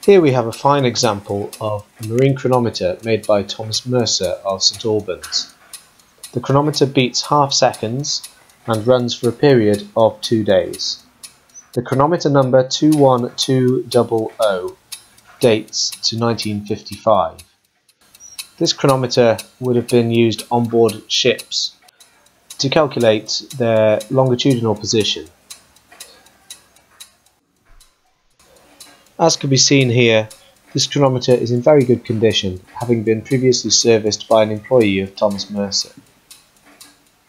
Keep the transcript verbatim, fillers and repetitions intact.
Here we have a fine example of a marine chronometer made by Thomas Mercer of St Albans. The chronometer beats half seconds and runs for a period of two days. The chronometer number two one two zero zero dates to nineteen fifty-five. This chronometer would have been used on board ships to calculate their longitudinal position. As can be seen here, this chronometer is in very good condition, having been previously serviced by an employee of Thomas Mercer.